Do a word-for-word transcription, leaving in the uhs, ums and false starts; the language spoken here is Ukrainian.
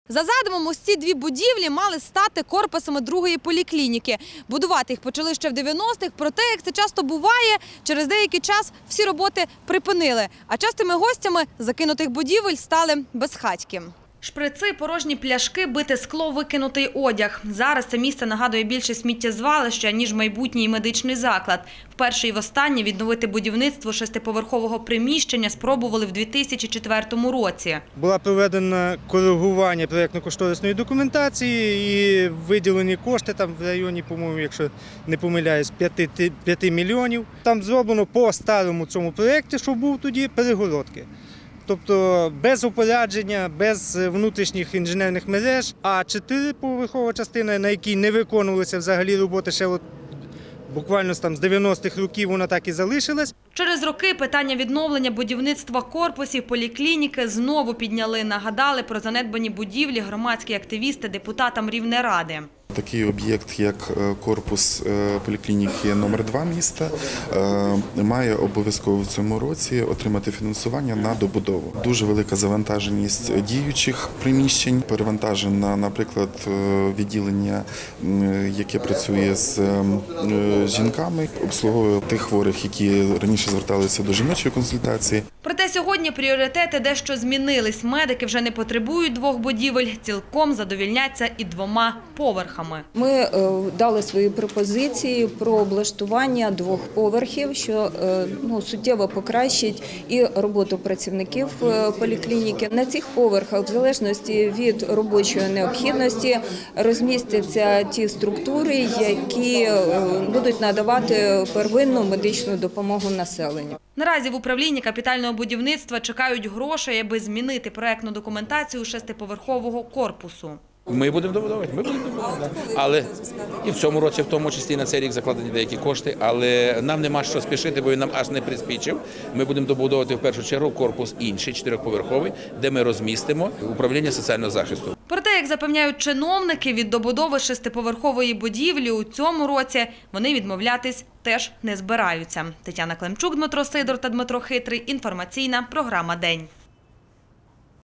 За задумом, ось ці дві будівлі мали стати корпусами другої поліклініки. Будувати їх почали ще в дев'яностих, проте, як це часто буває, через деякий час всі роботи припинили. А частими гостями закинутих будівель стали безхатьки. Шприци, порожні пляшки, бите скло, викинутий одяг. Зараз це місце нагадує більше сміттєзвалища, ніж майбутній медичний заклад. Вперше і востаннє відновити будівництво шестиповерхового приміщення спробували в дві тисячі четвертому році. Було проведено коригування проєктно-кошторисної документації і виділені кошти там в районі, по-моєму, якщо не помиляюсь, п'яти мільйонів. Там зроблено по старому цьому проєкті, що був тоді, перегородки. Тобто без опорядження, без внутрішніх інженерних мереж, а чотириповерхова частина, на якій не виконувалися взагалі роботи, ще от буквально там з дев'яностих років вона так і залишилась. Через роки питання відновлення будівництва корпусів поліклініки знову підняли. Нагадали про занедбані будівлі громадські активісти депутатам Рівнеради. Такий об'єкт, як корпус поліклініки номер два міста, має обов'язково в цьому році отримати фінансування на добудову. Дуже велика завантаженість діючих приміщень, перевантажена, наприклад, відділення, яке працює з жінками, обслуговує тих хворих, які раніше зверталися до жіночої консультації. Проте сьогодні пріоритети дещо змінились. Медики вже не потребують двох будівель, цілком задовільняться і двома поверхами. Ми дали свої пропозиції про облаштування двох поверхів, що ну, суттєво покращить і роботу працівників поліклініки. На цих поверхах, в залежності від робочої необхідності, розмістяться ті структури, які будуть надавати первинну медичну допомогу населенню. Наразі в управлінні капітального будівництва чекають грошей, аби змінити проєктну документацію шестиповерхового корпусу. Ми будемо добудовувати, ми будемо добудовувати. Але і в цьому році, в тому числі на цей рік закладені деякі кошти, але нам нема що спішити, бо він нам аж не приспічив. Ми будемо добудовувати в першу чергу корпус інший, чотириповерховий, де ми розмістимо управління соціального захисту. Проте, як запевняють чиновники, від добудови шестиповерхової будівлі у цьому році вони відмовлятись теж не збираються. Тетяна Климчук, Дмитро Сидор та Дмитро Хитрий. Інформаційна програма «День».